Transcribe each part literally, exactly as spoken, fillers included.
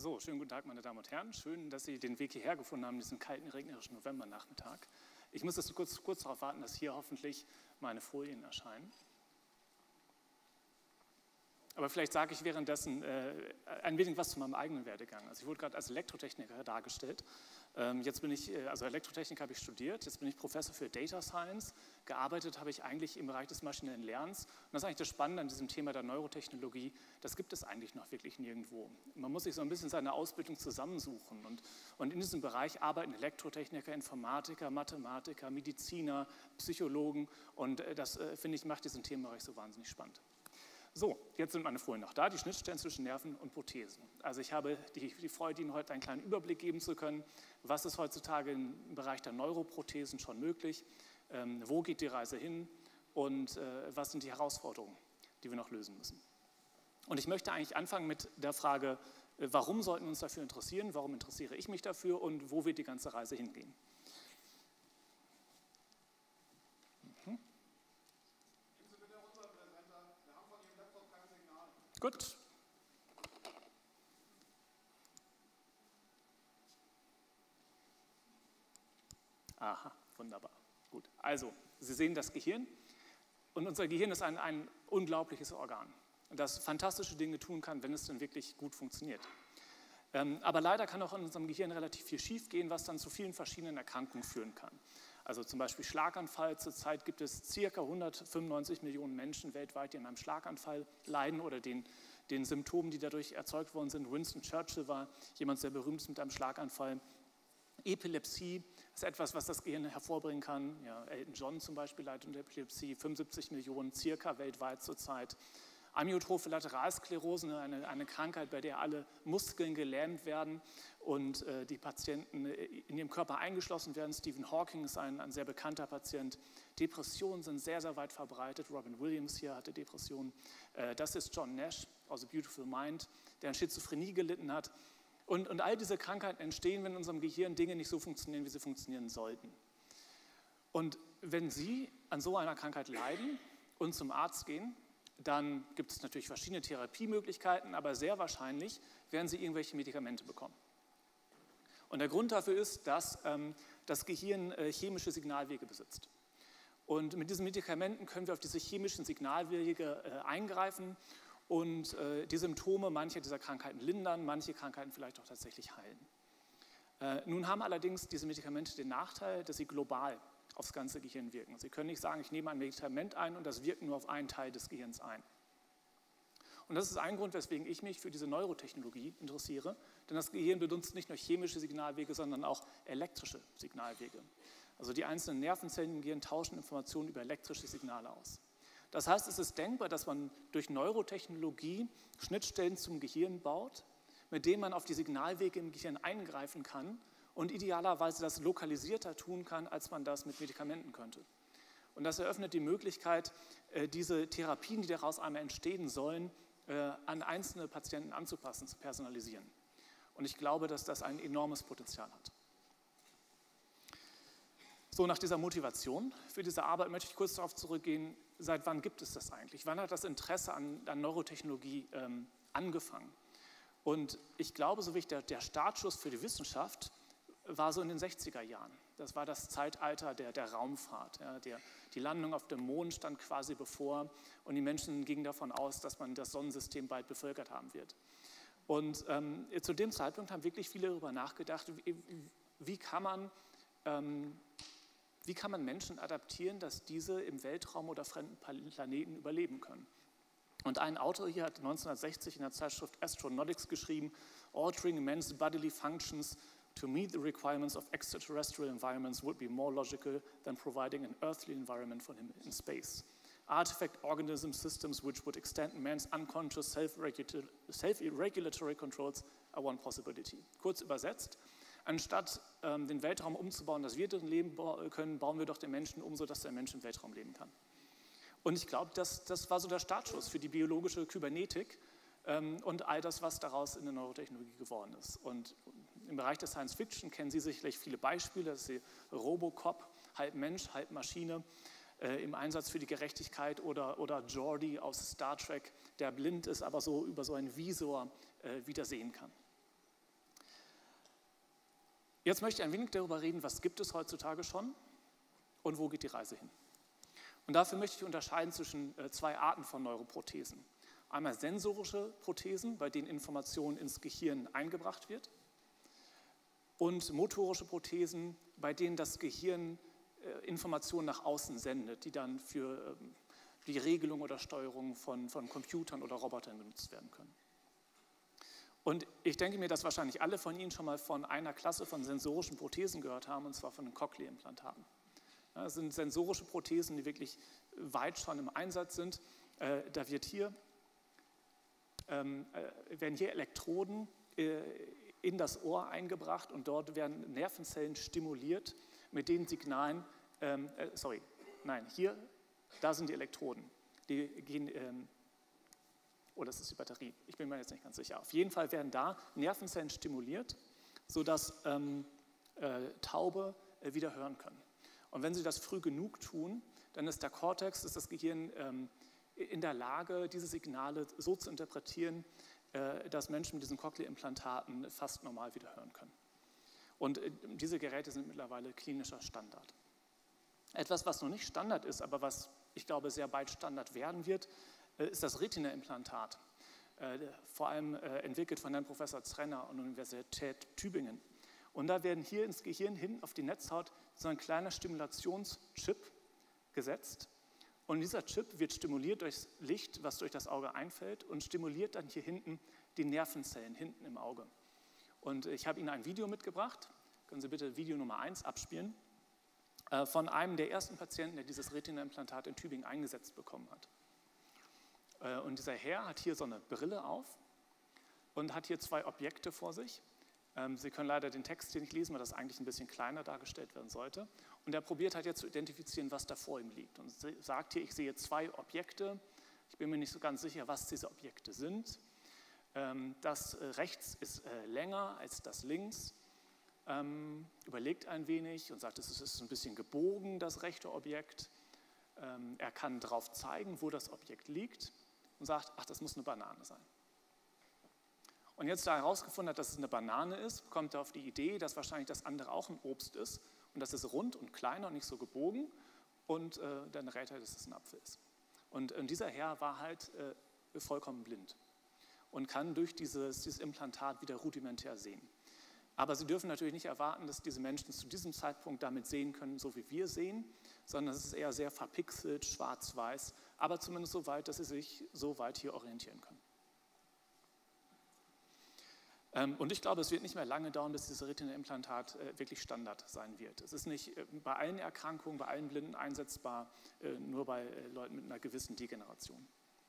So, schönen guten Tag, meine Damen und Herren. Schön, dass Sie den Weg hierher gefunden haben, diesen kalten, regnerischen Novembernachmittag. Ich muss jetzt kurz, kurz darauf warten, dass hier hoffentlich meine Folien erscheinen. Aber vielleicht sage ich währenddessen äh, ein wenig was zu meinem eigenen Werdegang. Also ich wurde gerade als Elektrotechniker dargestellt. Ähm, jetzt bin ich, also Elektrotechnik habe ich studiert, jetzt bin ich Professor für Data Science. Gearbeitet habe ich eigentlich im Bereich des maschinellen Lernens. Und das ist eigentlich das Spannende an diesem Thema der Neurotechnologie. Das gibt es eigentlich noch wirklich nirgendwo. Man muss sich so ein bisschen seine Ausbildung zusammensuchen. Und, und in diesem Bereich arbeiten Elektrotechniker, Informatiker, Mathematiker, Mediziner, Psychologen. Und das, äh, finde ich, macht diesen Themenbereich so wahnsinnig spannend. So, jetzt sind meine Folien noch da, die Schnittstellen zwischen Nerven und Prothesen. Also ich habe die, die Freude, Ihnen heute einen kleinen Überblick geben zu können, was ist heutzutage im Bereich der Neuroprothesen schon möglich, ähm, wo geht die Reise hin und äh, was sind die Herausforderungen, die wir noch lösen müssen. Und ich möchte eigentlich anfangen mit der Frage, äh, warum sollten wir uns dafür interessieren, warum interessiere ich mich dafür und wo wird die ganze Reise hingehen. Mhm. Gut. Aha, wunderbar. Gut. Also, Sie sehen das Gehirn. Und unser Gehirn ist ein, ein unglaubliches Organ, das fantastische Dinge tun kann, wenn es dann wirklich gut funktioniert. Ähm, aber leider kann auch in unserem Gehirn relativ viel schiefgehen, was dann zu vielen verschiedenen Erkrankungen führen kann. Also zum Beispiel Schlaganfall. Zurzeit gibt es ca. hundertfünfundneunzig Millionen Menschen weltweit, die an einem Schlaganfall leiden oder den, den Symptomen, die dadurch erzeugt worden sind. Winston Churchill war jemand sehr berühmt mit einem Schlaganfall. Epilepsie ist etwas, was das Gehirn hervorbringen kann. Ja, Elton John zum Beispiel leidet unter Epilepsie, fünfundsiebzig Millionen circa weltweit zurzeit. Amyotrophe Lateralsklerose, eine, eine Krankheit, bei der alle Muskeln gelähmt werden und äh, die Patienten in ihrem Körper eingeschlossen werden. Stephen Hawking ist ein, ein sehr bekannter Patient. Depressionen sind sehr, sehr weit verbreitet. Robin Williams hier hatte Depressionen. Äh, das ist John Nash aus A Beautiful Mind, der an Schizophrenie gelitten hat. Und, und all diese Krankheiten entstehen, wenn in unserem Gehirn Dinge nicht so funktionieren, wie sie funktionieren sollten. Und wenn Sie an so einer Krankheit leiden und zum Arzt gehen, dann gibt es natürlich verschiedene Therapiemöglichkeiten, aber sehr wahrscheinlich werden Sie irgendwelche Medikamente bekommen. Und der Grund dafür ist, dass ähm, das Gehirn äh, chemische Signalwege besitzt. Und mit diesen Medikamenten können wir auf diese chemischen Signalwege äh, eingreifen und äh, die Symptome mancher dieser Krankheiten lindern, manche Krankheiten vielleicht auch tatsächlich heilen. Äh, nun haben allerdings diese Medikamente den Nachteil, dass sie global aufs ganze Gehirn wirken. Sie können nicht sagen, ich nehme ein Medikament ein und das wirkt nur auf einen Teil des Gehirns ein. Und das ist ein Grund, weswegen ich mich für diese Neurotechnologie interessiere, denn das Gehirn benutzt nicht nur chemische Signalwege, sondern auch elektrische Signalwege. Also die einzelnen Nervenzellen im Gehirn tauschen Informationen über elektrische Signale aus. Das heißt, es ist denkbar, dass man durch Neurotechnologie Schnittstellen zum Gehirn baut, mit denen man auf die Signalwege im Gehirn eingreifen kann und idealerweise das lokalisierter tun kann, als man das mit Medikamenten könnte. Und das eröffnet die Möglichkeit, diese Therapien, die daraus einmal entstehen sollen, an einzelne Patienten anzupassen, zu personalisieren. Und ich glaube, dass das ein enormes Potenzial hat. So, nach dieser Motivation für diese Arbeit möchte ich kurz darauf zurückgehen, seit wann gibt es das eigentlich? Wann hat das Interesse an, an Neurotechnologie ähm, angefangen? Und ich glaube, so wie ich der, der Startschuss für die Wissenschaft war so in den sechziger Jahren. Das war das Zeitalter der, der Raumfahrt. Ja, der, die Landung auf dem Mond stand quasi bevor und die Menschen gingen davon aus, dass man das Sonnensystem bald bevölkert haben wird. Und ähm, zu dem Zeitpunkt haben wirklich viele darüber nachgedacht, wie, wie, kann man, ähm, wie kann man Menschen adaptieren, dass diese im Weltraum oder fremden Planeten überleben können. Und ein Autor hier hat neunzehnhundertsechzig in der Zeitschrift Astronautics geschrieben, altering men's bodily functions to meet the requirements of extraterrestrial environments would be more logical than providing an earthly environment for him in space. Artifact organism systems which would extend man's unconscious self-regulatory controls are one possibility. Kurz übersetzt, anstatt ähm, den Weltraum umzubauen, dass wir drin leben können, bauen wir doch den Menschen um, sodass der Mensch im Weltraum leben kann. Und ich glaube, das, das war so der Startschuss für die biologische Kybernetik ähm, und all das, was daraus in der Neurotechnologie geworden ist. Und im Bereich der Science Fiction kennen Sie sicherlich viele Beispiele, das ist Robocop, halb Mensch, halb Maschine, äh, im Einsatz für die Gerechtigkeit oder, oder Geordi aus Star Trek, der blind ist, aber so über so einen Visor äh, wieder sehen kann. Jetzt möchte ich ein wenig darüber reden, was gibt es heutzutage schon und wo geht die Reise hin. Und dafür möchte ich unterscheiden zwischen zwei Arten von Neuroprothesen. Einmal sensorische Prothesen, bei denen Information ins Gehirn eingebracht wird, und motorische Prothesen, bei denen das Gehirn Informationen nach außen sendet, die dann für die Regelung oder Steuerung von, von Computern oder Robotern genutzt werden können. Und ich denke mir, dass wahrscheinlich alle von Ihnen schon mal von einer Klasse von sensorischen Prothesen gehört haben, und zwar von den Cochlea-Implantaten. Ja, das sind sensorische Prothesen, die wirklich weit schon im Einsatz sind. Äh, da wird hier, ähm, äh, werden hier Elektroden äh, in das Ohr eingebracht und dort werden Nervenzellen stimuliert mit den Signalen, ähm, äh, sorry, nein, hier, da sind die Elektroden, die gehen, ähm, oh, das ist die Batterie, ich bin mir jetzt nicht ganz sicher. Auf jeden Fall werden da Nervenzellen stimuliert, sodass ähm, äh, Taube äh, wieder hören können. Und wenn sie das früh genug tun, dann ist der Kortex, ist das Gehirn ähm, in der Lage, diese Signale so zu interpretieren, äh, dass Menschen mit diesen Cochlea-Implantaten fast normal wieder hören können. Und äh, diese Geräte sind mittlerweile klinischer Standard. Etwas, was noch nicht Standard ist, aber was ich glaube sehr bald Standard werden wird, äh, ist das Retina-Implantat. Äh, vor allem äh, entwickelt von Herrn Professor Zrenner an der Universität Tübingen. Und da werden hier ins Gehirn hin auf die Netzhaut so ein kleiner Stimulationschip gesetzt. Und dieser Chip wird stimuliert durchs Licht, was durch das Auge einfällt, und stimuliert dann hier hinten die Nervenzellen hinten im Auge. Und ich habe Ihnen ein Video mitgebracht. Können Sie bitte Video Nummer eins abspielen, äh, von einem der ersten Patienten, der dieses Retina-Implantat in Tübingen eingesetzt bekommen hat. Äh, und dieser Herr hat hier so eine Brille auf und hat hier zwei Objekte vor sich. Sie können leider den Text hier nicht lesen, weil das eigentlich ein bisschen kleiner dargestellt werden sollte. Und er probiert halt jetzt zu identifizieren, was da vor ihm liegt. Und sagt hier, ich sehe zwei Objekte. Ich bin mir nicht so ganz sicher, was diese Objekte sind. Das rechts ist länger als das links. Überlegt ein wenig und sagt, es ist ein bisschen gebogen, das rechte Objekt. Er kann darauf zeigen, wo das Objekt liegt und sagt, ach, das muss eine Banane sein. Und jetzt, da er herausgefunden hat, dass es eine Banane ist, kommt er auf die Idee, dass wahrscheinlich das andere auch ein Obst ist und das ist rund und kleiner und nicht so gebogen und äh, dann rät er, dass es ein Apfel ist. Und äh, dieser Herr war halt äh, vollkommen blind und kann durch dieses, dieses Implantat wieder rudimentär sehen. Aber Sie dürfen natürlich nicht erwarten, dass diese Menschen zu diesem Zeitpunkt damit sehen können, so wie wir sehen, sondern es ist eher sehr verpixelt, schwarz-weiß, aber zumindest so weit, dass Sie sich so weit hier orientieren können. Und ich glaube, es wird nicht mehr lange dauern, bis dieses Retina-Implantat äh, wirklich Standard sein wird. Es ist nicht äh, bei allen Erkrankungen, bei allen Blinden einsetzbar, äh, nur bei äh, Leuten mit einer gewissen Degeneration.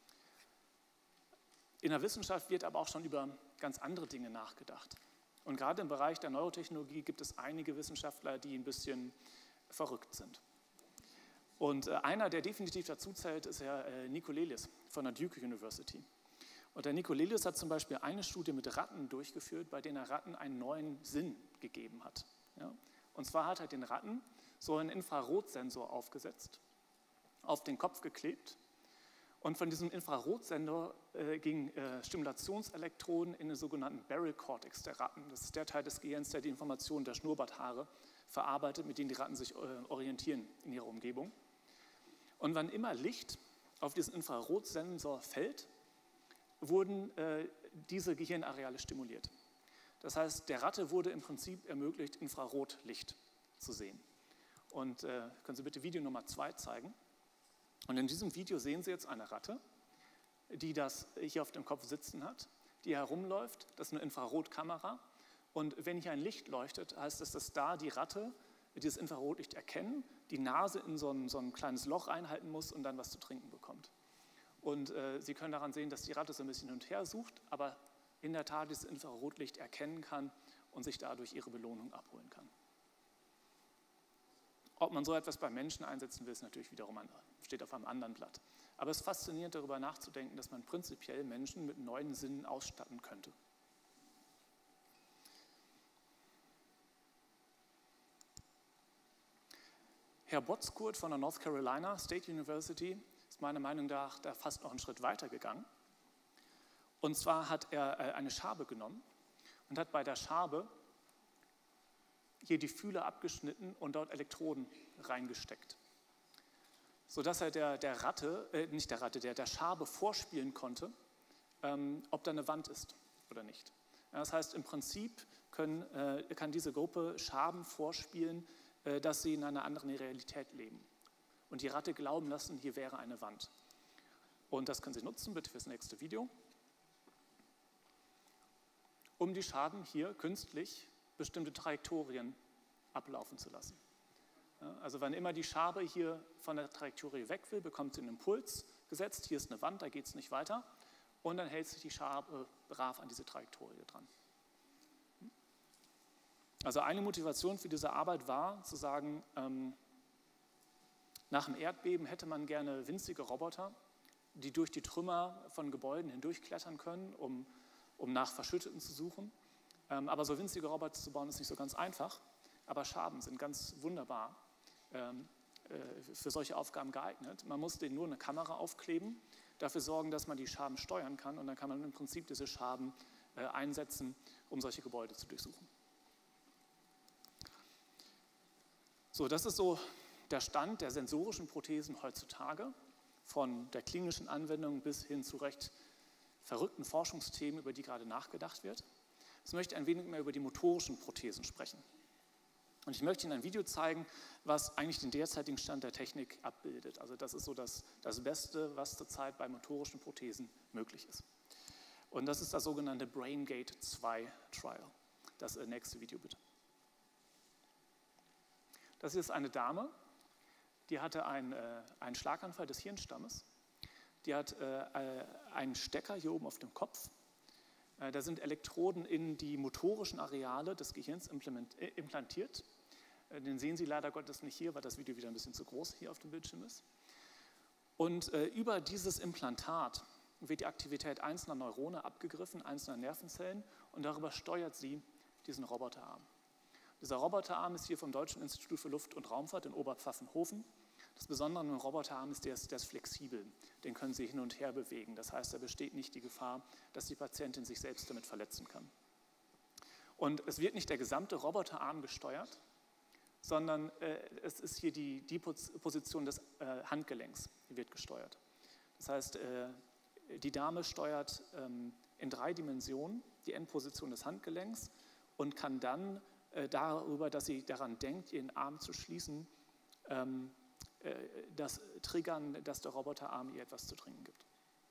In der Wissenschaft wird aber auch schon über ganz andere Dinge nachgedacht. Und gerade im Bereich der Neurotechnologie gibt es einige Wissenschaftler, die ein bisschen verrückt sind. Und äh, einer, der definitiv dazu zählt, ist Herr äh, Nicolelis von der Duke University. Und der Nicolelis hat zum Beispiel eine Studie mit Ratten durchgeführt, bei denen er Ratten einen neuen Sinn gegeben hat. Ja? Und zwar hat er den Ratten so einen Infrarotsensor aufgesetzt, auf den Kopf geklebt und von diesem Infrarotsensor äh, gingen äh, Stimulationselektroden in den sogenannten Barrel Cortex der Ratten. Das ist der Teil des Gehirns, der die Informationen der Schnurrbarthaare verarbeitet, mit denen die Ratten sich äh, orientieren in ihrer Umgebung. Und wann immer Licht auf diesen Infrarotsensor fällt, wurden äh, diese Gehirnareale stimuliert. Das heißt, der Ratte wurde im Prinzip ermöglicht, Infrarotlicht zu sehen. Und äh, können Sie bitte Video Nummer zwei zeigen? Und in diesem Video sehen Sie jetzt eine Ratte, die das hier auf dem Kopf sitzen hat, die herumläuft. Das ist eine Infrarotkamera. Und wenn hier ein Licht leuchtet, heißt das, dass da die Ratte dieses Infrarotlicht erkennen, die Nase in so ein, so ein kleines Loch einhalten muss und dann was zu trinken bekommt. Und äh, Sie können daran sehen, dass die Ratte so ein bisschen hin und her sucht, aber in der Tat dieses Infrarotlicht erkennen kann und sich dadurch ihre Belohnung abholen kann. Ob man so etwas bei Menschen einsetzen will, ist natürlich wiederum ein, steht auf einem anderen Blatt. Aber es ist faszinierend, darüber nachzudenken, dass man prinzipiell Menschen mit neuen Sinnen ausstatten könnte. Herr Botskurt von der North Carolina State University ist meiner Meinung nach da fast noch einen Schritt weiter gegangen. Und zwar hat er eine Schabe genommen und hat bei der Schabe hier die Fühler abgeschnitten und dort Elektroden reingesteckt, sodass er der, der Ratte, äh, nicht der Ratte, der, der Schabe vorspielen konnte, ähm, ob da eine Wand ist oder nicht. Ja, das heißt, im Prinzip können, äh, kann diese Gruppe Schaben vorspielen, äh, dass sie in einer anderen Realität leben. Und die Ratte glauben lassen, hier wäre eine Wand. Und das können Sie nutzen, bitte fürs nächste Video, um die Schaben hier künstlich bestimmte Trajektorien ablaufen zu lassen. Ja, also wann immer die Schabe hier von der Trajektorie weg will, bekommt sie einen Impuls gesetzt, hier ist eine Wand, da geht es nicht weiter, und dann hält sich die Schabe brav an diese Trajektorie dran. Also eine Motivation für diese Arbeit war, zu sagen, ähm, nach dem Erdbeben hätte man gerne winzige Roboter, die durch die Trümmer von Gebäuden hindurchklettern können, um, um nach Verschütteten zu suchen. Ähm, aber so winzige Roboter zu bauen, ist nicht so ganz einfach. Aber Schaben sind ganz wunderbar ähm, äh, für solche Aufgaben geeignet. Man muss denen nur eine Kamera aufkleben, dafür sorgen, dass man die Schaben steuern kann, und dann kann man im Prinzip diese Schaben äh, einsetzen, um solche Gebäude zu durchsuchen. So, das ist so der Stand der sensorischen Prothesen heutzutage, von der klinischen Anwendung bis hin zu recht verrückten Forschungsthemen, über die gerade nachgedacht wird. Jetzt möchte ich ein wenig mehr über die motorischen Prothesen sprechen. Und ich möchte Ihnen ein Video zeigen, was eigentlich den derzeitigen Stand der Technik abbildet. Also das ist so das, das Beste, was zurzeit bei motorischen Prothesen möglich ist. Und das ist das sogenannte BrainGate zwei Trial. Das äh, nächste Video bitte. Das ist eine Dame, die hatte einen, äh, einen Schlaganfall des Hirnstammes. Die hat äh, einen Stecker hier oben auf dem Kopf. Äh, da sind Elektroden in die motorischen Areale des Gehirns äh, implantiert. Äh, den sehen Sie leider Gottes nicht hier, weil das Video wieder ein bisschen zu groß hier auf dem Bildschirm ist. Und äh, über dieses Implantat wird die Aktivität einzelner Neurone abgegriffen, einzelner Nervenzellen, und darüber steuert sie diesen Roboterarm. Dieser Roboterarm ist hier vom Deutschen Institut für Luft- und Raumfahrt in Oberpfaffenhofen. Das Besondere an dem Roboterarm ist, der ist, der ist flexibel. Den können Sie hin und her bewegen. Das heißt, da besteht nicht die Gefahr, dass die Patientin sich selbst damit verletzen kann. Und es wird nicht der gesamte Roboterarm gesteuert, sondern äh, es ist hier die, die Position des äh, Handgelenks, die wird gesteuert. Das heißt, äh, die Dame steuert ähm, in drei Dimensionen die Endposition des Handgelenks und kann dann äh, darüber, dass sie daran denkt, ihren Arm zu schließen, ähm, äh, das triggern, dass der Roboterarm ihr etwas zu trinken gibt.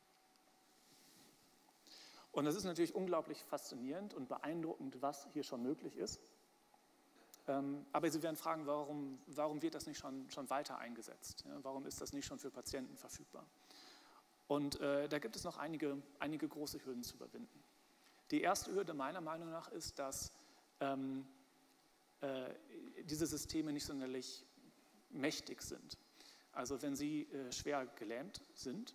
Und das ist natürlich unglaublich faszinierend und beeindruckend, was hier schon möglich ist. Ähm, aber Sie werden fragen, warum, warum wird das nicht schon, schon weiter eingesetzt? Ja, warum ist das nicht schon für Patienten verfügbar? Und äh, da gibt es noch einige, einige große Hürden zu überwinden. Die erste Hürde meiner Meinung nach ist, dass ähm, äh, diese Systeme nicht sonderlich mächtig sind. Also wenn Sie äh, schwer gelähmt sind,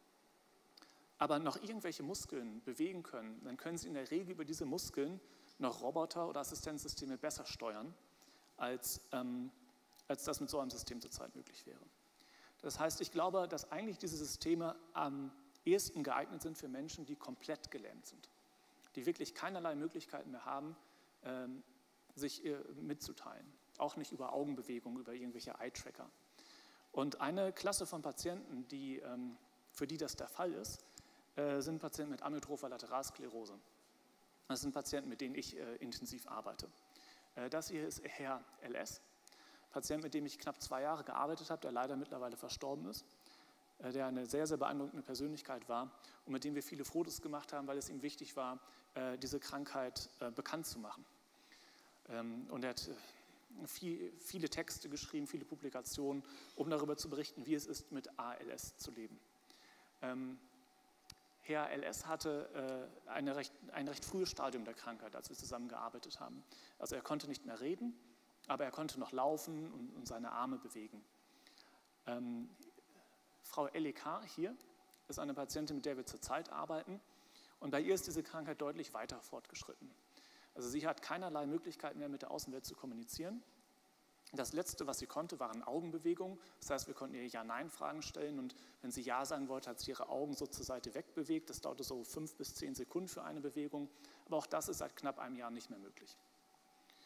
aber noch irgendwelche Muskeln bewegen können, dann können Sie in der Regel über diese Muskeln noch Roboter oder Assistenzsysteme besser steuern, als, ähm, als das mit so einem System zurzeit möglich wäre. Das heißt, ich glaube, dass eigentlich diese Systeme am ehesten geeignet sind für Menschen, die komplett gelähmt sind, die wirklich keinerlei Möglichkeiten mehr haben, ähm, sich äh, mitzuteilen, auch nicht über Augenbewegungen, über irgendwelche Eye-Tracker. Und eine Klasse von Patienten, die, ähm, für die das der Fall ist, äh, sind Patienten mit amyotropher Lateralsklerose. Das sind Patienten, mit denen ich äh, intensiv arbeite. Äh, das hier ist Herr L S, Patient, mit dem ich knapp zwei Jahre gearbeitet habe, der leider mittlerweile verstorben ist, äh, der eine sehr, sehr beeindruckende Persönlichkeit war und mit dem wir viele Fotos gemacht haben, weil es ihm wichtig war, äh, diese Krankheit äh, bekannt zu machen. Ähm, und er hat äh, viel, viele Texte geschrieben, viele Publikationen, um darüber zu berichten, wie es ist, mit A L S zu leben. Ähm, Herr L S hatte äh, eine recht, ein recht frühes Stadium der Krankheit, als wir zusammengearbeitet haben. Also er konnte nicht mehr reden, aber er konnte noch laufen und, und seine Arme bewegen. Ähm, Frau L E K hier ist eine Patientin, mit der wir zurzeit arbeiten, und bei ihr ist diese Krankheit deutlich weiter fortgeschritten. Also sie hat keinerlei Möglichkeiten mehr, mit der Außenwelt zu kommunizieren. Das Letzte, was sie konnte, waren Augenbewegungen. Das heißt, wir konnten ihr Ja-Nein-Fragen stellen, und wenn sie Ja sagen wollte, hat sie ihre Augen so zur Seite wegbewegt. Das dauerte so fünf bis zehn Sekunden für eine Bewegung, aber auch das ist seit knapp einem Jahr nicht mehr möglich.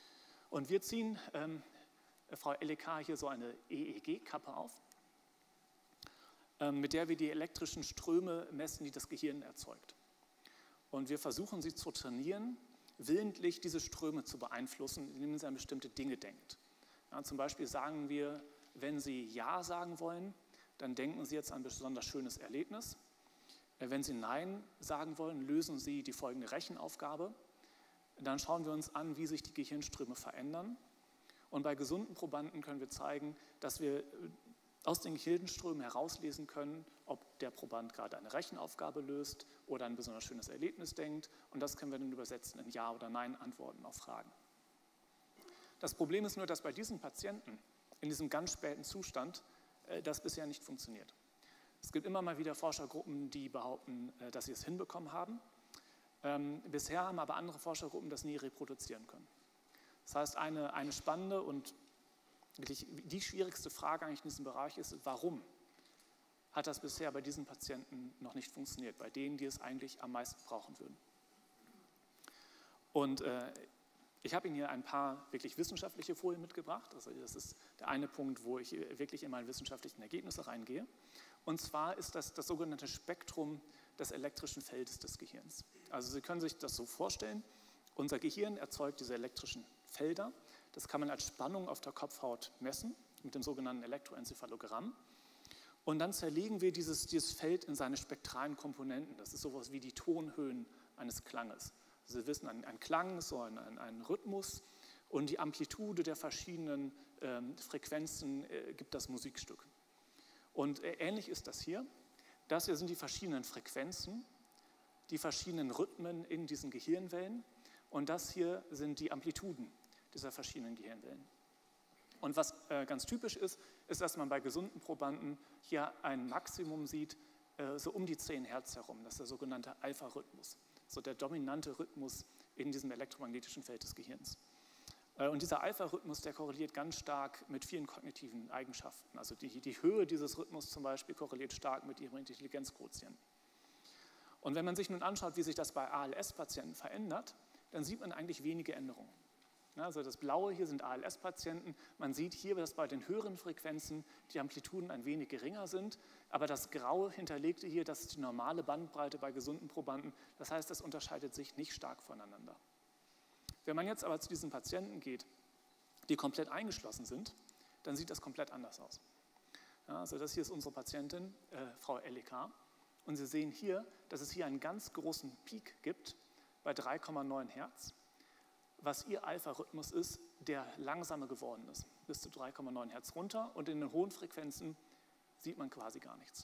Und wir ziehen ähm, Frau L E K hier so eine E E G-Kappe auf, ähm, mit der wir die elektrischen Ströme messen, die das Gehirn erzeugt. Und wir versuchen sie zu trainieren, willentlich diese Ströme zu beeinflussen, indem sie an bestimmte Dinge denkt. Ja, zum Beispiel sagen wir, wenn Sie Ja sagen wollen, dann denken Sie jetzt an ein besonders schönes Erlebnis. Wenn Sie Nein sagen wollen, lösen Sie die folgende Rechenaufgabe. Dann schauen wir uns an, wie sich die Gehirnströme verändern. Und bei gesunden Probanden können wir zeigen, dass wir aus den Gehirnströmen herauslesen können, ob der Proband gerade eine Rechenaufgabe löst oder ein besonders schönes Erlebnis denkt. Und das können wir dann übersetzen in Ja- oder Nein-Antworten auf Fragen. Das Problem ist nur, dass bei diesen Patienten in diesem ganz späten Zustand äh, das bisher nicht funktioniert. Es gibt immer mal wieder Forschergruppen, die behaupten, äh, dass sie es hinbekommen haben. Ähm, bisher haben aber andere Forschergruppen das nie reproduzieren können. Das heißt, eine, eine spannende und wirklich die schwierigste Frage eigentlich in diesem Bereich ist, warum hat das bisher bei diesen Patienten noch nicht funktioniert, bei denen, die es eigentlich am meisten brauchen würden. Und äh, ich habe Ihnen hier ein paar wirklich wissenschaftliche Folien mitgebracht. Also das ist der eine Punkt, wo ich wirklich in meine wissenschaftlichen Ergebnisse reingehe. Und zwar ist das das sogenannte Spektrum des elektrischen Feldes des Gehirns. Also Sie können sich das so vorstellen, unser Gehirn erzeugt diese elektrischen Felder. Das kann man als Spannung auf der Kopfhaut messen, mit dem sogenannten Elektroenzephalogramm. Und dann zerlegen wir dieses, dieses Feld in seine spektralen Komponenten. Das ist sowas wie die Tonhöhen eines Klanges. Also Sie wissen, ein, ein Klang ist so ein, ein, ein Rhythmus und die Amplitude der verschiedenen ähm, Frequenzen äh, gibt das Musikstück. Und äh, ähnlich ist das hier. Das hier sind die verschiedenen Frequenzen, die verschiedenen Rhythmen in diesen Gehirnwellen. Und das hier sind die Amplituden dieser verschiedenen Gehirnwellen. Und was äh, ganz typisch ist, ist, dass man bei gesunden Probanden hier ein Maximum sieht, äh, so um die zehn Hertz herum. Das ist der sogenannte Alpha-Rhythmus, so der dominante Rhythmus in diesem elektromagnetischen Feld des Gehirns. Äh, und dieser Alpha-Rhythmus, der korreliert ganz stark mit vielen kognitiven Eigenschaften. Also die, die Höhe dieses Rhythmus zum Beispiel korreliert stark mit ihrem Intelligenzquotienten. Und wenn man sich nun anschaut, wie sich das bei A L S-Patienten verändert, dann sieht man eigentlich wenige Änderungen. Also das Blaue hier sind A L S-Patienten. Man sieht hier, dass bei den höheren Frequenzen die Amplituden ein wenig geringer sind. Aber das Graue hinterlegte hier, das ist die normale Bandbreite bei gesunden Probanden. Das heißt, das unterscheidet sich nicht stark voneinander. Wenn man jetzt aber zu diesen Patienten geht, die komplett eingeschlossen sind, dann sieht das komplett anders aus. Ja, also das hier ist unsere Patientin, äh, Frau L E K. Und Sie sehen hier, dass es hier einen ganz großen Peak gibt bei drei Komma neun Hertz. Was ihr Alpha-Rhythmus ist, der langsamer geworden ist, bis zu drei Komma neun Hertz runter und in den hohen Frequenzen sieht man quasi gar nichts.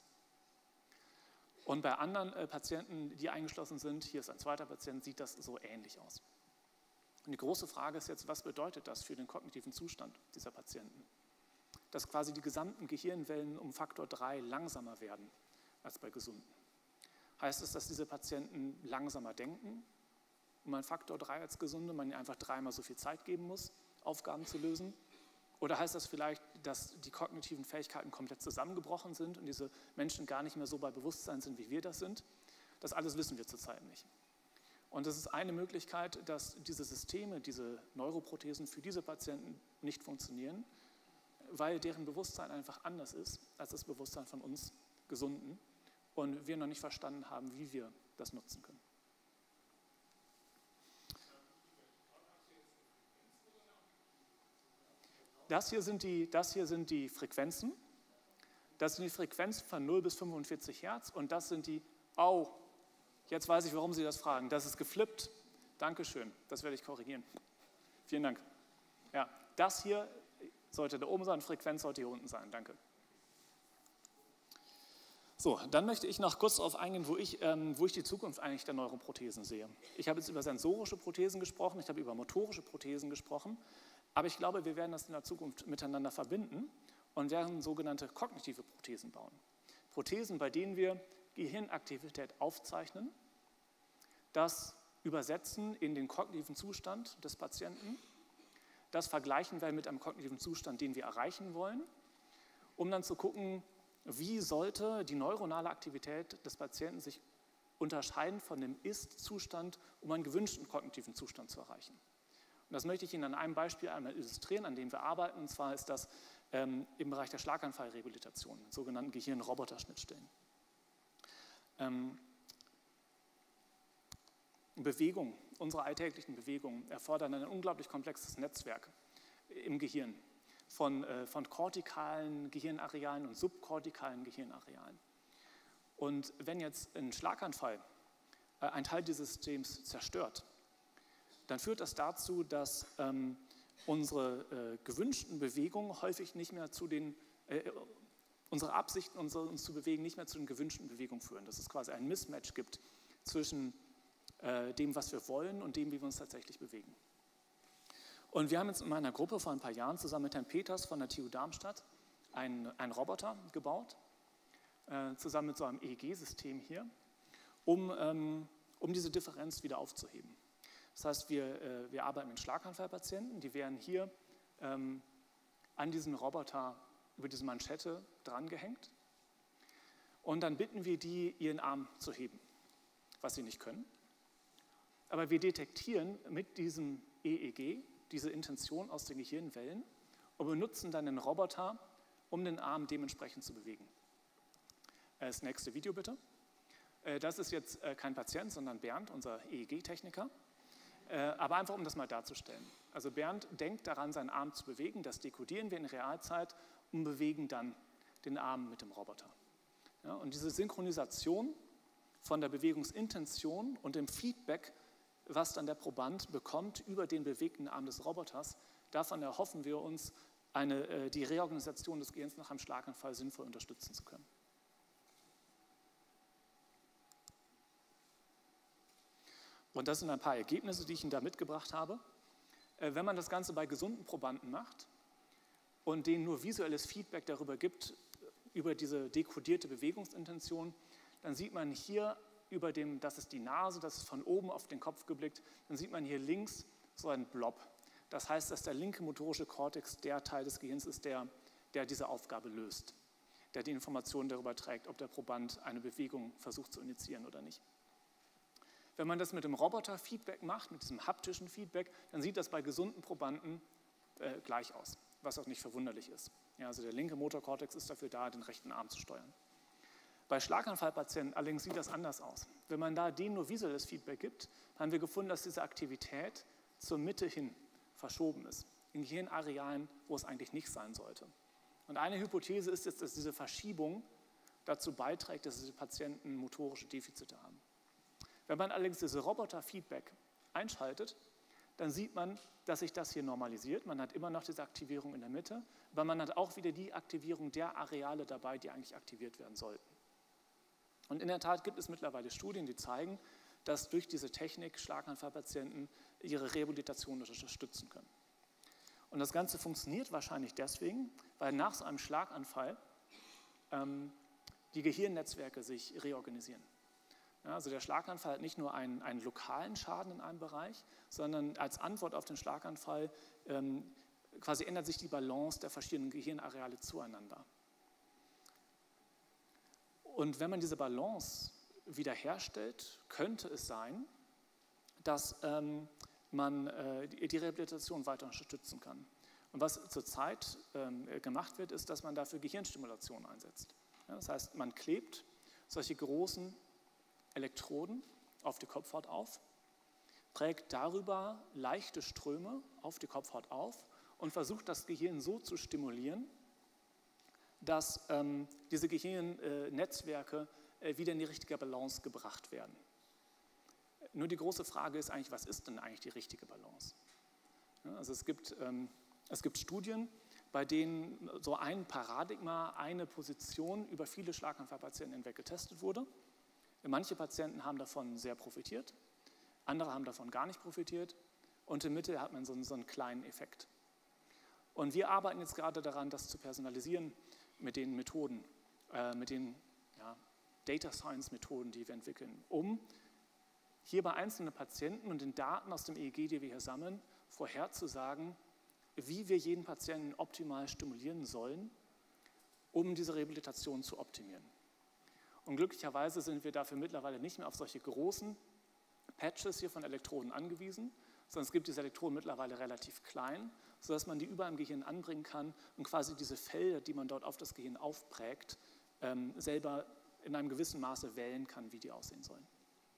Und bei anderen äh, Patienten, die eingeschlossen sind, hier ist ein zweiter Patient, sieht das so ähnlich aus. Und die große Frage ist jetzt, was bedeutet das für den kognitiven Zustand dieser Patienten? Dass quasi die gesamten Gehirnwellen um Faktor drei langsamer werden als bei Gesunden. Heißt es, dass diese Patienten langsamer denken? Um einen Faktor drei als Gesunde, man ihnen einfach dreimal so viel Zeit geben muss, Aufgaben zu lösen? Oder heißt das vielleicht, dass die kognitiven Fähigkeiten komplett zusammengebrochen sind und diese Menschen gar nicht mehr so bei Bewusstsein sind, wie wir das sind? Das alles wissen wir zurzeit nicht. Und das ist eine Möglichkeit, dass diese Systeme, diese Neuroprothesen für diese Patienten nicht funktionieren, weil deren Bewusstsein einfach anders ist als das Bewusstsein von uns Gesunden und wir noch nicht verstanden haben, wie wir das nutzen können. Das hier sind die, das hier sind die Frequenzen. Das sind die Frequenzen von null bis fünfundvierzig Hertz und das sind die, au, jetzt weiß ich, warum Sie das fragen. Das ist geflippt. Dankeschön, das werde ich korrigieren. Vielen Dank. Ja, das hier sollte da oben sein, Frequenz sollte hier unten sein. Danke. So, dann möchte ich noch kurz darauf eingehen, wo ich, ähm, wo ich die Zukunft eigentlich der Neuroprothesen sehe. Ich habe jetzt über sensorische Prothesen gesprochen, ich habe über motorische Prothesen gesprochen, aber ich glaube, wir werden das in der Zukunft miteinander verbinden und werden sogenannte kognitive Prothesen bauen. Prothesen, bei denen wir Gehirnaktivität aufzeichnen, das übersetzen in den kognitiven Zustand des Patienten, das vergleichen wir mit einem kognitiven Zustand, den wir erreichen wollen, um dann zu gucken, wie sollte die neuronale Aktivität des Patienten sich unterscheiden von dem Ist-Zustand, um einen gewünschten kognitiven Zustand zu erreichen. Und das möchte ich Ihnen an einem Beispiel einmal illustrieren, an dem wir arbeiten. Und zwar ist das ähm, im Bereich der Schlaganfallrehabilitation, mit sogenannten Gehirn-Roboter-Schnittstellen. Ähm, Bewegung, unsere alltäglichen Bewegungen erfordern ein unglaublich komplexes Netzwerk im Gehirn von, äh, von kortikalen Gehirnarealen und subkortikalen Gehirnarealen. Und wenn jetzt ein Schlaganfall äh, einen Teil dieses Systems zerstört, dann führt das dazu, dass ähm, unsere äh, gewünschten Bewegungen häufig nicht mehr zu den, äh, unsere Absichten, unsere, uns zu bewegen, nicht mehr zu den gewünschten Bewegungen führen. Dass es quasi ein Mismatch gibt zwischen äh, dem, was wir wollen und dem, wie wir uns tatsächlich bewegen. Und wir haben jetzt in meiner Gruppe vor ein paar Jahren zusammen mit Herrn Peters von der T U Darmstadt einen, einen Roboter gebaut, äh, zusammen mit so einem E E G-System hier, um, ähm, um diese Differenz wieder aufzuheben. Das heißt, wir, äh, wir arbeiten mit Schlaganfallpatienten, die werden hier ähm, an diesen Roboter über diese Manschette drangehängt und dann bitten wir die, ihren Arm zu heben, was sie nicht können. Aber wir detektieren mit diesem E E G diese Intention aus den Gehirnwellen und benutzen dann den Roboter, um den Arm dementsprechend zu bewegen. Das nächste Video bitte. Das ist jetzt kein Patient, sondern Bernd, unser E E G-Techniker. Aber einfach, um das mal darzustellen. Also Bernd denkt daran, seinen Arm zu bewegen, das dekodieren wir in Realzeit und bewegen dann den Arm mit dem Roboter. Ja, und diese Synchronisation von der Bewegungsintention und dem Feedback, was dann der Proband bekommt über den bewegten Arm des Roboters, davon erhoffen wir uns, eine, äh, die Reorganisation des Gehirns nach einem Schlaganfall sinnvoll unterstützen zu können. Und das sind ein paar Ergebnisse, die ich Ihnen da mitgebracht habe. Äh, wenn man das Ganze bei gesunden Probanden macht und denen nur visuelles Feedback darüber gibt, über diese dekodierte Bewegungsintention, dann sieht man hier über dem, das ist die Nase, das ist von oben auf den Kopf geblickt, dann sieht man hier links so einen Blob. Das heißt, dass der linke motorische Kortex der Teil des Gehirns ist, der, der diese Aufgabe löst, der die Informationen darüber trägt, ob der Proband eine Bewegung versucht zu initiieren oder nicht. Wenn man das mit dem Roboter-Feedback macht, mit diesem haptischen Feedback, dann sieht das bei gesunden Probanden äh, gleich aus, was auch nicht verwunderlich ist. Ja, also der linke Motorkortex ist dafür da, den rechten Arm zu steuern. Bei Schlaganfallpatienten allerdings sieht das anders aus. Wenn man da denen nur visuelles Feedback gibt, haben wir gefunden, dass diese Aktivität zur Mitte hin verschoben ist, in Gehirnarealen, wo es eigentlich nicht sein sollte. Und eine Hypothese ist jetzt, dass diese Verschiebung dazu beiträgt, dass diese Patienten motorische Defizite haben. Wenn man allerdings diese Roboter-Feedback einschaltet, dann sieht man, dass sich das hier normalisiert. Man hat immer noch diese Aktivierung in der Mitte, aber man hat auch wieder die Aktivierung der Areale dabei, die eigentlich aktiviert werden sollten. Und in der Tat gibt es mittlerweile Studien, die zeigen, dass durch diese Technik Schlaganfallpatienten ihre Rehabilitation unterstützen können. Und das Ganze funktioniert wahrscheinlich deswegen, weil nach so einem Schlaganfall ähm, die Gehirnnetzwerke sich reorganisieren. Ja, also der Schlaganfall hat nicht nur einen, einen lokalen Schaden in einem Bereich, sondern als Antwort auf den Schlaganfall ähm, quasi ändert sich die Balance der verschiedenen Gehirnareale zueinander. Und wenn man diese Balance wiederherstellt, könnte es sein, dass ähm, man äh, die, die Rehabilitation weiter unterstützen kann. Und was zurzeit ähm, gemacht wird, ist, dass man dafür Gehirnstimulation einsetzt. Ja, das heißt, man klebt solche großen Elektroden auf die Kopfhaut auf, trägt darüber leichte Ströme auf die Kopfhaut auf und versucht, das Gehirn so zu stimulieren, dass ähm, diese Gehirnnetzwerke äh, wieder in die richtige Balance gebracht werden. Nur die große Frage ist eigentlich, was ist denn eigentlich die richtige Balance? Ja, also es gibt, ähm, es gibt Studien, bei denen so ein Paradigma, eine Position über viele Schlaganfallpatienten hinweg getestet wurde. Manche Patienten haben davon sehr profitiert, andere haben davon gar nicht profitiert und in der Mitte hat man so einen, so einen kleinen Effekt. Und wir arbeiten jetzt gerade daran, das zu personalisieren mit den Methoden, äh, mit den ja, Data Science Methoden, die wir entwickeln, um hier bei einzelnen Patienten und den Daten aus dem E E G, die wir hier sammeln, vorherzusagen, wie wir jeden Patienten optimal stimulieren sollen, um diese Rehabilitation zu optimieren. Und glücklicherweise sind wir dafür mittlerweile nicht mehr auf solche großen Patches hier von Elektroden angewiesen, sondern es gibt diese Elektroden mittlerweile relativ klein, sodass man die überall im Gehirn anbringen kann und quasi diese Felder, die man dort auf das Gehirn aufprägt, ähm, selber in einem gewissen Maße wählen kann, wie die aussehen sollen.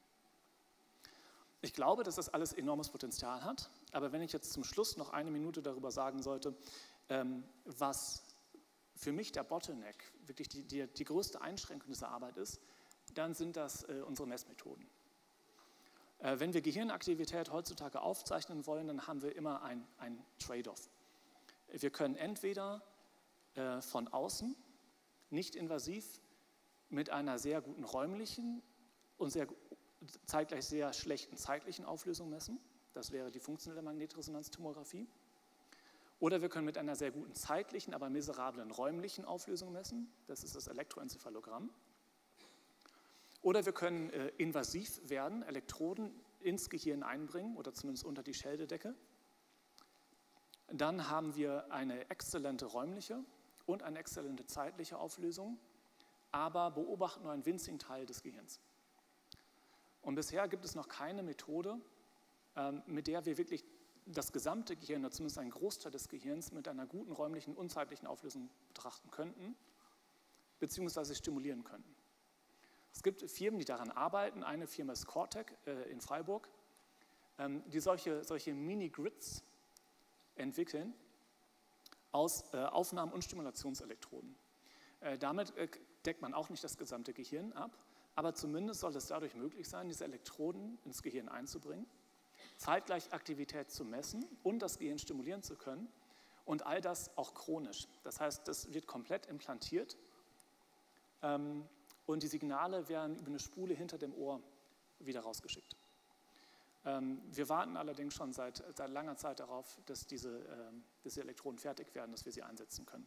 Ich glaube, dass das alles enormes Potenzial hat, aber wenn ich jetzt zum Schluss noch eine Minute darüber sagen sollte, ähm, was für mich der Bottleneck, wirklich die, die, die größte Einschränkung dieser Arbeit ist, dann sind das äh, unsere Messmethoden. Äh, wenn wir Gehirnaktivität heutzutage aufzeichnen wollen, dann haben wir immer ein, ein Trade-off. Wir können entweder äh, von außen, nicht invasiv, mit einer sehr guten räumlichen und sehr, zeitgleich sehr schlechten zeitlichen Auflösung messen. Das wäre die funktionelle Magnetresonanztomographie. Oder wir können mit einer sehr guten zeitlichen, aber miserablen räumlichen Auflösung messen. Das ist das Elektroenzephalogramm. Oder wir können äh, invasiv werden, Elektroden ins Gehirn einbringen oder zumindest unter die Scheldedecke. Dann haben wir eine exzellente räumliche und eine exzellente zeitliche Auflösung, aber beobachten nur einen winzigen Teil des Gehirns. Und bisher gibt es noch keine Methode, ähm, mit der wir wirklich das gesamte Gehirn, oder zumindest einen Großteil des Gehirns, mit einer guten räumlichen und zeitlichen Auflösung betrachten könnten, beziehungsweise stimulieren könnten. Es gibt Firmen, die daran arbeiten. Eine Firma ist Cortec äh, in Freiburg, ähm, die solche, solche Mini-Grids entwickeln aus äh, Aufnahmen- und Stimulationselektroden. Äh, damit äh, deckt man auch nicht das gesamte Gehirn ab, aber zumindest soll es dadurch möglich sein, diese Elektroden ins Gehirn einzubringen, zeitgleich Aktivität zu messen und das Gehirn stimulieren zu können und all das auch chronisch. Das heißt, das wird komplett implantiert ähm, und die Signale werden über eine Spule hinter dem Ohr wieder rausgeschickt. Ähm, wir warten allerdings schon seit, seit langer Zeit darauf, dass diese, ähm, diese Elektroden fertig werden, dass wir sie einsetzen können.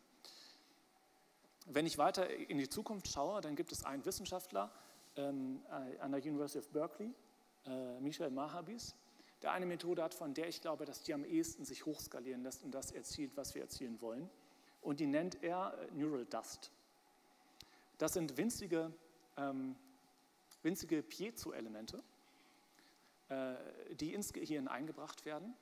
Wenn ich weiter in die Zukunft schaue, dann gibt es einen Wissenschaftler ähm, an der University of Berkeley, äh, Michel Mahabis, der eine Methode hat, von der ich glaube, dass die am ehesten sich hochskalieren lässt und das erzielt, was wir erzielen wollen. Und die nennt er äh, Neural Dust. Das sind winzige, ähm, winzige Piezo-Elemente, äh, die ins Gehirn eingebracht werden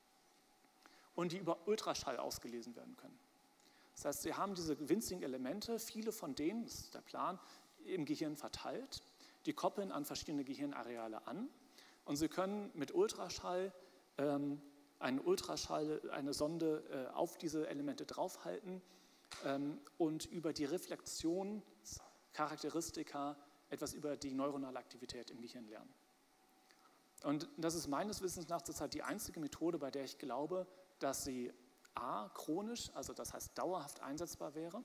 und die über Ultraschall ausgelesen werden können. Das heißt, Sie haben diese winzigen Elemente, viele von denen, das ist der Plan, im Gehirn verteilt, die koppeln an verschiedene Gehirnareale an und Sie können mit Ultraschall, ähm, einen Ultraschall, eine Sonde äh, auf diese Elemente draufhalten ähm, und über die Reflexionscharakteristika etwas über die neuronale Aktivität im Gehirn lernen. Und das ist meines Wissens nach zurzeit die einzige Methode, bei der ich glaube, dass sie a, chronisch, also das heißt dauerhaft einsetzbar wäre,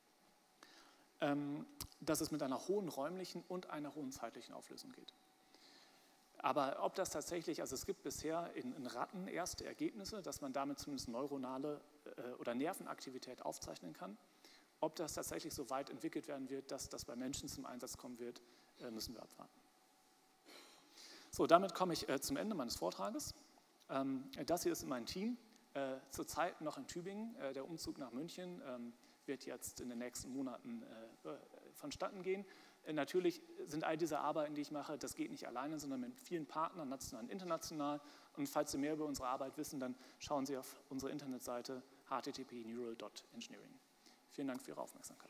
ähm, dass es mit einer hohen räumlichen und einer hohen zeitlichen Auflösung geht. Aber ob das tatsächlich, also es gibt bisher in, in Ratten erste Ergebnisse, dass man damit zumindest neuronale äh, oder Nervenaktivität aufzeichnen kann. Ob das tatsächlich so weit entwickelt werden wird, dass das bei Menschen zum Einsatz kommen wird, äh, müssen wir abwarten. So, damit komme ich äh, zum Ende meines Vortrages. Ähm, das hier ist mein Team. Äh, zurzeit noch in Tübingen. Äh, der Umzug nach München ähm, wird jetzt in den nächsten Monaten äh, vonstatten gehen. Äh, natürlich sind all diese Arbeiten, die ich mache, das geht nicht alleine, sondern mit vielen Partnern, national und international. Und falls Sie mehr über unsere Arbeit wissen, dann schauen Sie auf unsere Internetseite h t t p punkt neural punkt engineering. Vielen Dank für Ihre Aufmerksamkeit.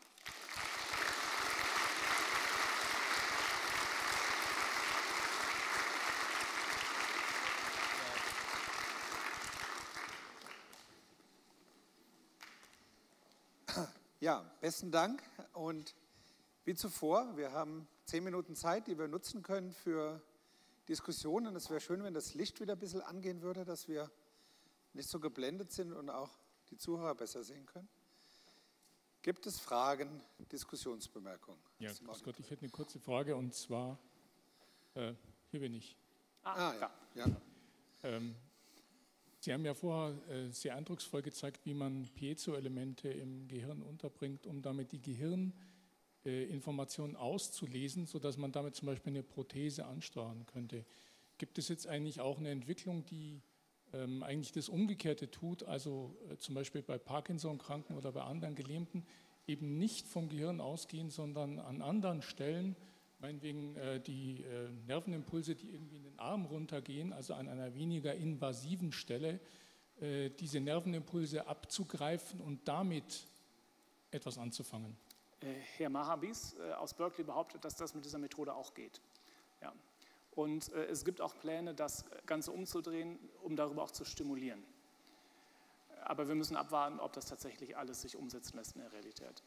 Ja, besten Dank und wie zuvor, wir haben zehn Minuten Zeit, die wir nutzen können für Diskussionen. Es wäre schön, wenn das Licht wieder ein bisschen angehen würde, dass wir nicht so geblendet sind und auch die Zuhörer besser sehen können. Gibt es Fragen, Diskussionsbemerkungen? Ja, grüß Gott, ich hätte eine kurze Frage und zwar, äh, hier bin ich. Ah, ah ja. ja. Ähm, Sie haben ja vorher äh, sehr eindrucksvoll gezeigt, wie man Piezo-Elemente im Gehirn unterbringt, um damit die Gehirninformationen äh, auszulesen, sodass man damit zum Beispiel eine Prothese ansteuern könnte. Gibt es jetzt eigentlich auch eine Entwicklung, die ähm, eigentlich das Umgekehrte tut, also äh, zum Beispiel bei Parkinson-Kranken oder bei anderen Gelähmten, eben nicht vom Gehirn ausgehen, sondern an anderen Stellen, Meinetwegen äh, die äh, Nervenimpulse, die irgendwie in den Arm runtergehen, also an einer weniger invasiven Stelle, äh, diese Nervenimpulse abzugreifen und damit etwas anzufangen. Äh, Herr Mahabis äh, aus Berkeley behauptet, dass das mit dieser Methode auch geht. Ja. Und äh, es gibt auch Pläne, das Ganze umzudrehen, um darüber auch zu stimulieren. Aber wir müssen abwarten, ob das tatsächlich alles sich umsetzen lässt in der Realität.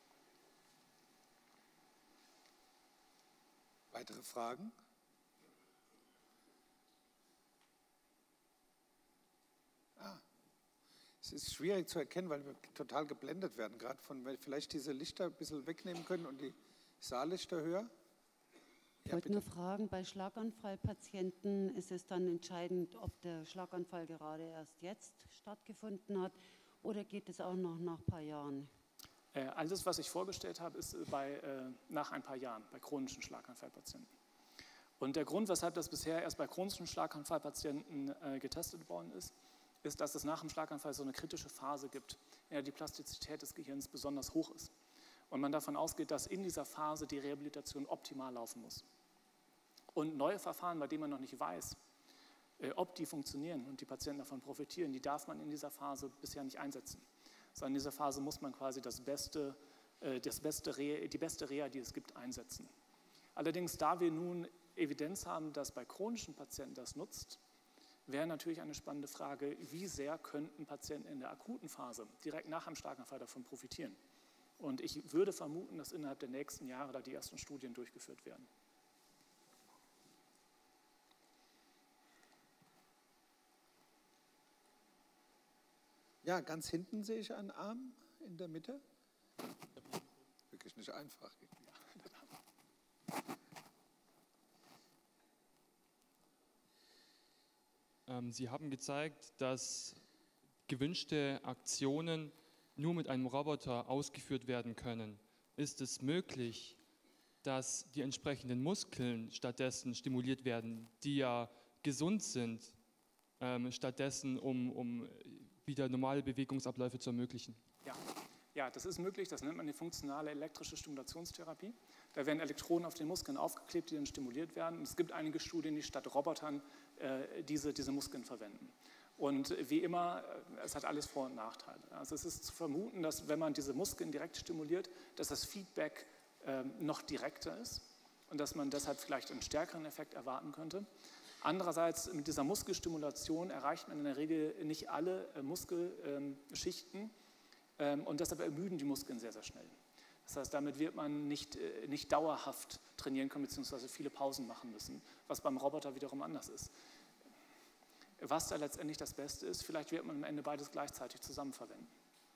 Weitere Fragen? Ah, es ist schwierig zu erkennen, weil wir total geblendet werden, gerade von, weil vielleicht diese Lichter ein bisschen wegnehmen können und die Saallichter höher. Ich Ja, wollte bitte. nur fragen, bei Schlaganfallpatienten ist es dann entscheidend, ob der Schlaganfall gerade erst jetzt stattgefunden hat oder geht es auch noch nach ein paar Jahren? Äh, alles, was ich vorgestellt habe, ist bei, äh, nach ein paar Jahren bei chronischen Schlaganfallpatienten. Und der Grund, weshalb das bisher erst bei chronischen Schlaganfallpatienten äh, getestet worden ist, ist, dass es nach dem Schlaganfall so eine kritische Phase gibt, in der die Plastizität des Gehirns besonders hoch ist. Und man davon ausgeht, dass in dieser Phase die Rehabilitation optimal laufen muss. Und neue Verfahren, bei denen man noch nicht weiß, äh, ob die funktionieren und die Patienten davon profitieren, die darf man in dieser Phase bisher nicht einsetzen. Sondern in dieser Phase muss man quasi das beste, äh, das beste Reha, die beste Reha, die es gibt, einsetzen. Allerdings, da wir nun Evidenz haben, dass bei chronischen Patienten das nutzt, wäre natürlich eine spannende Frage, wie sehr könnten Patienten in der akuten Phase, direkt nach einem Schlaganfall, davon profitieren. Und ich würde vermuten, dass innerhalb der nächsten Jahre da die ersten Studien durchgeführt werden. Ja, ganz hinten sehe ich einen Arm in der Mitte. Wirklich nicht einfach. Ähm, Sie haben gezeigt, dass gewünschte Aktionen nur mit einem Roboter ausgeführt werden können. Ist es möglich, dass die entsprechenden Muskeln stattdessen stimuliert werden, die ja gesund sind, ähm, stattdessen um, um wieder normale Bewegungsabläufe zu ermöglichen? Ja. ja, das ist möglich. Das nennt man die funktionale elektrische Stimulationstherapie. Da werden Elektroden auf den Muskeln aufgeklebt, die dann stimuliert werden. Und es gibt einige Studien, die statt Robotern äh, diese, diese Muskeln verwenden. Und wie immer, es hat alles Vor- und Nachteile. Also es ist zu vermuten, dass wenn man diese Muskeln direkt stimuliert, dass das Feedback äh, noch direkter ist und dass man deshalb vielleicht einen stärkeren Effekt erwarten könnte. Andererseits, mit dieser Muskelstimulation erreicht man in der Regel nicht alle äh, Muskelschichten äh, und deshalb ermüden die Muskeln sehr, sehr schnell. Das heißt, damit wird man nicht, äh, nicht dauerhaft trainieren können, beziehungsweise viele Pausen machen müssen, was beim Roboter wiederum anders ist. Was da letztendlich das Beste ist, vielleicht wird man am Ende beides gleichzeitig zusammen verwenden.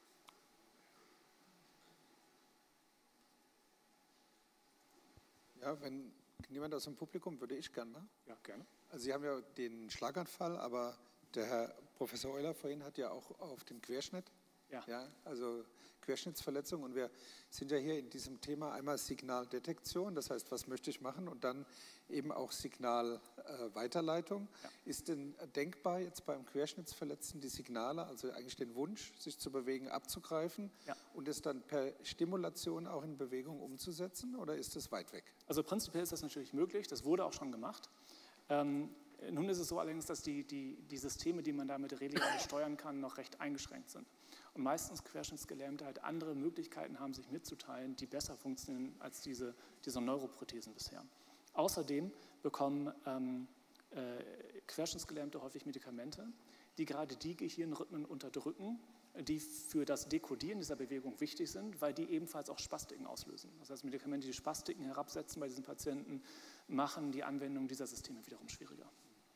Ja, wenn niemand aus dem Publikum, würde ich gerne mal. Ja, gerne. Also Sie haben ja den Schlaganfall, aber der Herr Professor Euler vorhin hat ja auch auf den Querschnitt, Ja. ja, also Querschnittsverletzung. Und wir sind ja hier in diesem Thema einmal Signaldetektion, das heißt, was möchte ich machen, und dann eben auch Signalweiterleitung. Ja. Ist denn denkbar jetzt beim Querschnittsverletzten die Signale, also eigentlich den Wunsch, sich zu bewegen, abzugreifen Ja. und es dann per Stimulation auch in Bewegung umzusetzen, oder ist es weit weg? Also prinzipiell ist das natürlich möglich, das wurde auch schon gemacht. Ähm, nun ist es so allerdings, dass die, die, die Systeme, die man damit reliabel steuern kann, noch recht eingeschränkt sind. Und meistens Querschnittsgelähmte halt andere Möglichkeiten haben, sich mitzuteilen, die besser funktionieren als diese, diese Neuroprothesen bisher. Außerdem bekommen ähm, äh, Querschnittsgelähmte häufig Medikamente, die gerade die Gehirnrhythmen unterdrücken, die für das Dekodieren dieser Bewegung wichtig sind, weil die ebenfalls auch Spastiken auslösen. Das heißt, Medikamente, die Spastiken herabsetzen bei diesen Patienten, machen die Anwendung dieser Systeme wiederum schwieriger.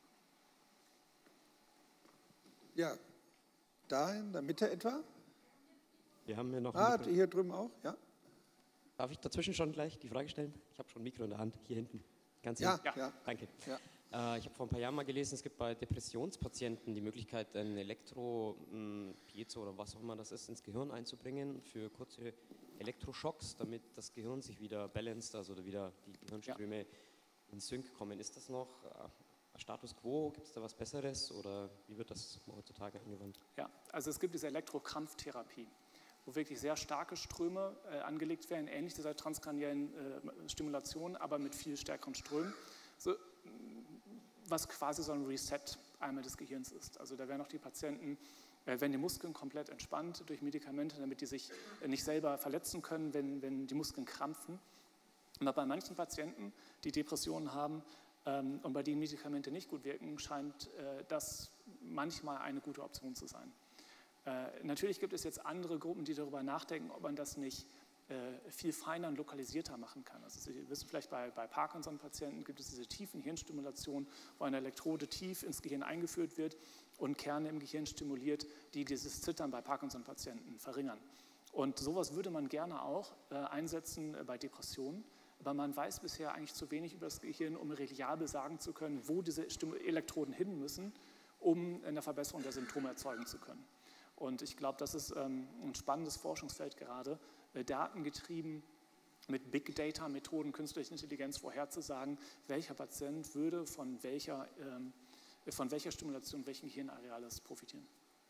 Ja, da in der Mitte etwa? Wir haben hier noch Ah, ein Mikro. hier drüben auch, ja? Darf ich dazwischen schon gleich die Frage stellen? Ich habe schon ein Mikro in der Hand, hier hinten. Ganz Ja, hinten. ja. Danke. Ja. Äh, ich habe vor ein paar Jahren mal gelesen, es gibt bei Depressionspatienten die Möglichkeit, ein Elektro, mh, Piezo oder was auch immer das ist, ins Gehirn einzubringen für kurze Elektroschocks, damit das Gehirn sich wieder balanced, also wieder die Gehirnströme ja. in Sync kommen. Ist das noch äh, Status Quo? Gibt es da was Besseres oder wie wird das heutzutage angewandt? Ja, also es gibt diese Elektrokrampftherapie. wo wirklich sehr starke Ströme äh, angelegt werden, ähnlich dieser transkraniellen äh, Stimulation, aber mit viel stärkeren Strömen, so, was quasi so ein Reset einmal des Gehirns ist. Also da werden auch die Patienten, äh, werden die Muskeln komplett entspannt durch Medikamente, damit die sich äh, nicht selber verletzen können, wenn, wenn die Muskeln krampfen. Und bei manchen Patienten, die Depressionen haben ähm, und bei denen Medikamente nicht gut wirken, scheint äh, das manchmal eine gute Option zu sein. Äh, natürlich gibt es jetzt andere Gruppen, die darüber nachdenken, ob man das nicht äh, viel feiner und lokalisierter machen kann. Also Sie wissen vielleicht, bei, bei Parkinson-Patienten gibt es diese tiefen Hirnstimulation, wo eine Elektrode tief ins Gehirn eingeführt wird und Kerne im Gehirn stimuliert, die dieses Zittern bei Parkinson-Patienten verringern. Und sowas würde man gerne auch äh, einsetzen äh, bei Depressionen. Aber man weiß bisher eigentlich zu wenig über das Gehirn, um reliabel sagen zu können, wo diese Elektroden hin müssen, um eine Verbesserung der Symptome erzeugen zu können. Und ich glaube, das ist ähm, ein spannendes Forschungsfeld gerade, äh, datengetrieben mit Big Data-Methoden, künstliche Intelligenz vorherzusagen, welcher Patient würde von welcher, ähm, von welcher Stimulation, welchen Gehirnareales profitieren.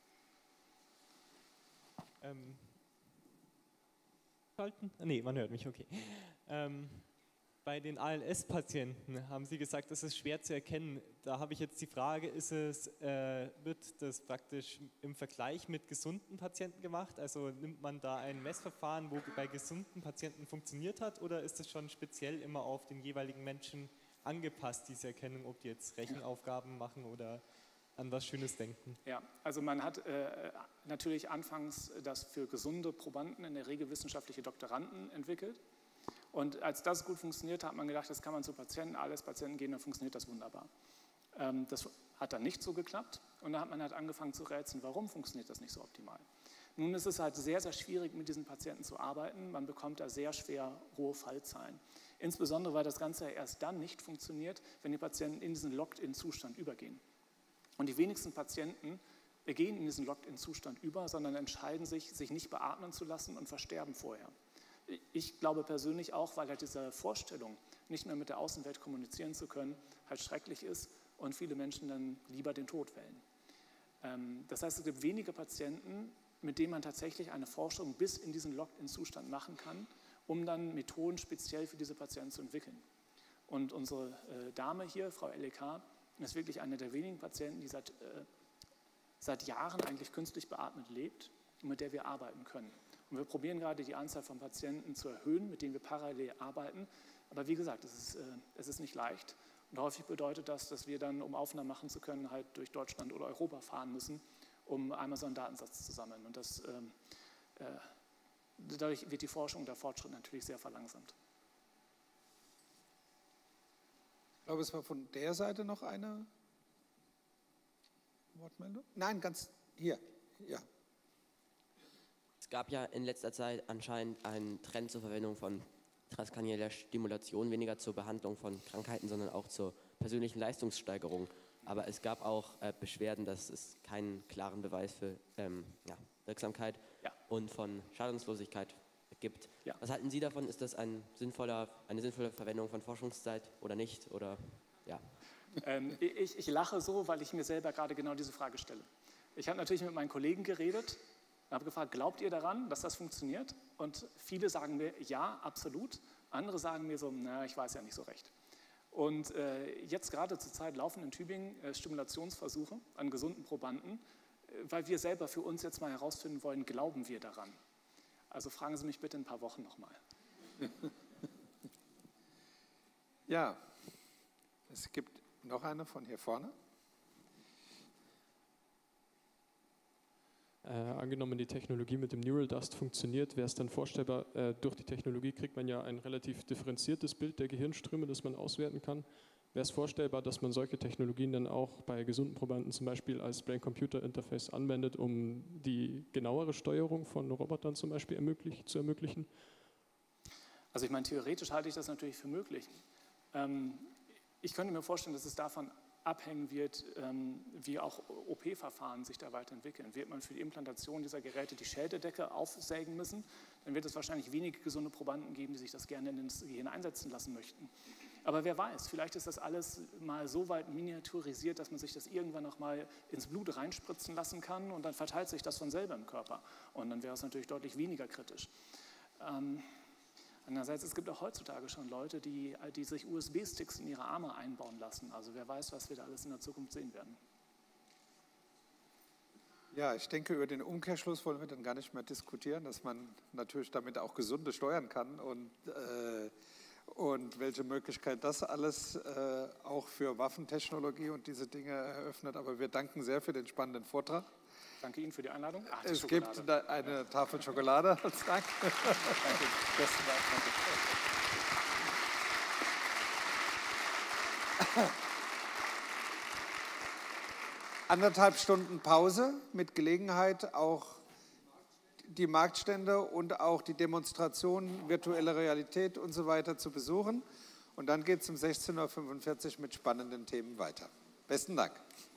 Ähm. Nee, man hört mich, okay. Ähm, bei den A L S-Patienten haben Sie gesagt, es ist schwer zu erkennen. Da habe ich jetzt die Frage, ist es, äh, wird das praktisch im Vergleich mit gesunden Patienten gemacht? Also nimmt man da ein Messverfahren, wo bei gesunden Patienten funktioniert hat, oder ist es schon speziell immer auf den jeweiligen Menschen angepasst, diese Erkennung, ob die jetzt Rechenaufgaben machen oder an was Schönes denken? Ja, also man hat äh, natürlich anfangs das für gesunde Probanden, in der Regel wissenschaftliche Doktoranden, entwickelt. Und als das gut funktioniert, hat man gedacht, das kann man zu Patienten, A L S-Patienten gehen, dann funktioniert das wunderbar. Ähm, das hat dann nicht so geklappt und dann hat man halt angefangen zu rätseln, warum funktioniert das nicht so optimal. Nun ist es halt sehr, sehr schwierig, mit diesen Patienten zu arbeiten. Man bekommt da sehr schwer hohe Fallzahlen. Insbesondere, weil das Ganze erst dann nicht funktioniert, wenn die Patienten in diesen Locked-in-Zustand übergehen. Und die wenigsten Patienten gehen in diesen Locked-in-Zustand über, sondern entscheiden sich, sich nicht beatmen zu lassen und versterben vorher. Ich glaube persönlich auch, weil halt diese Vorstellung, nicht mehr mit der Außenwelt kommunizieren zu können, halt schrecklich ist und viele Menschen dann lieber den Tod wählen. Das heißt, es gibt wenige Patienten, mit denen man tatsächlich eine Forschung bis in diesen Locked-in-Zustand machen kann, um dann Methoden speziell für diese Patienten zu entwickeln. Und unsere Dame hier, Frau L E K, ist wirklich eine der wenigen Patienten, die seit, äh, seit Jahren eigentlich künstlich beatmet lebt und mit der wir arbeiten können. Und wir probieren gerade die Anzahl von Patienten zu erhöhen, mit denen wir parallel arbeiten. Aber wie gesagt, es ist, äh, es ist nicht leicht. Und häufig bedeutet das, dass wir dann, um Aufnahmen machen zu können, halt durch Deutschland oder Europa fahren müssen, um einmal so einen Datensatz zu sammeln. Und das, ähm, äh, dadurch wird die Forschung und der Fortschritt natürlich sehr verlangsamt. Ich glaube, es war von der Seite noch eine Wortmeldung. Nein, ganz hier. Ja. Es gab ja in letzter Zeit anscheinend einen Trend zur Verwendung von transkranieller Stimulation, weniger zur Behandlung von Krankheiten, sondern auch zur persönlichen Leistungssteigerung. Aber es gab auch äh, Beschwerden, dass es keinen klaren Beweis für ähm, ja, Wirksamkeit ja. und von Schadenslosigkeit gibt. Ja. Was halten Sie davon? Ist das ein sinnvoller, eine sinnvolle Verwendung von Forschungszeit oder nicht? Oder, ja. ähm, ich, ich lache so, weil ich mir selber gerade genau diese Frage stelle. Ich habe natürlich mit meinen Kollegen geredet und habe gefragt, glaubt ihr daran, dass das funktioniert? Und viele sagen mir, ja, absolut. Andere sagen mir so, na, ich weiß ja nicht so recht. Und äh, jetzt gerade zur Zeit laufen in Tübingen äh, Stimulationsversuche an gesunden Probanden, äh, weil wir selber für uns jetzt mal herausfinden wollen, glauben wir daran? Also fragen Sie mich bitte in ein paar Wochen nochmal. Ja, es gibt noch eine von hier vorne. Äh, angenommen, die Technologie mit dem Neural Dust funktioniert, wäre es dann vorstellbar, äh, durch die Technologie kriegt man ja ein relativ differenziertes Bild der Gehirnströme, das man auswerten kann. Wäre es vorstellbar, dass man solche Technologien dann auch bei gesunden Probanden zum Beispiel als Brain-Computer-Interface anwendet, um die genauere Steuerung von Robotern zum Beispiel ermöglicht, zu ermöglichen? Also ich meine, theoretisch halte ich das natürlich für möglich. Ähm, ich könnte mir vorstellen, dass es davon abhängen wird, ähm, wie auch O P-Verfahren sich da weiterentwickeln. Wird man für die Implantation dieser Geräte die Scheldedecke aufsägen müssen, dann wird es wahrscheinlich wenige gesunde Probanden geben, die sich das gerne in das Gehirn einsetzen lassen möchten. Aber wer weiß, vielleicht ist das alles mal so weit miniaturisiert, dass man sich das irgendwann noch mal ins Blut reinspritzen lassen kann und dann verteilt sich das von selber im Körper. Und dann wäre es natürlich deutlich weniger kritisch. Ähm, andererseits, es gibt auch heutzutage schon Leute, die, die sich U S B-Sticks in ihre Arme einbauen lassen. Also wer weiß, was wir da alles in der Zukunft sehen werden. Ja, ich denke, über den Umkehrschluss wollen wir dann gar nicht mehr diskutieren, dass man natürlich damit auch gesunde steuern kann und, äh, und welche Möglichkeit das alles äh, auch für Waffentechnologie und diese Dinge eröffnet. Aber wir danken sehr für den spannenden Vortrag. Danke Ihnen für die Einladung. Ach, die es Schokolade. gibt da eine Tafel Schokolade als Dank. Danke. Besten Dank. Danke. Anderthalb Stunden Pause mit Gelegenheit, auch die Marktstände und auch die Demonstrationen, virtuelle Realität und so weiter zu besuchen. Und dann geht es um sechzehn Uhr fünfundvierzig mit spannenden Themen weiter. Besten Dank.